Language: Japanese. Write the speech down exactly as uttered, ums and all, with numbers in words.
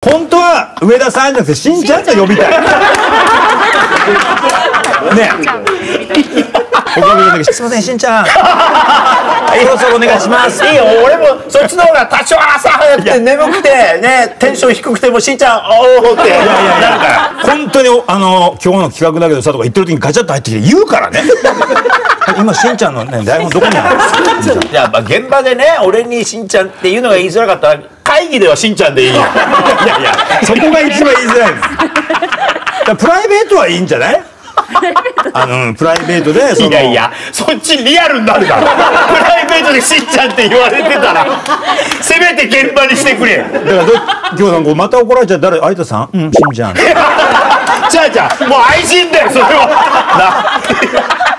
本当は上田さんじゃなくてしんちゃんと呼びたい。ねえ。すみませんしんちゃん。放送お願いします。 いいよ、俺もそっちの方が多少朝早くて眠くてね、テンション低くてもしんちゃんおおってなるから。 本当にあの今日の企画だけどさとか言ってる時にガチャッと入ってきて言うからね。今しんちゃんのね台本どこにある？ いやまあ現場でね、俺にしんちゃんっていうのが言いづらかったら会議ではしんちゃんでいいよ。いやいやそこが一番言いづらいです。プライベートはいいんじゃない？あのプライベートでそのいやいやそっちリアルになるだろ。プライベートでしんちゃんって言われてたらせめて現場にしてくれ。 だからど今日なんかまた怒られちゃう。誰？有田さん？うん、しんちゃん。 じゃあじゃあもう愛人だよそれはな。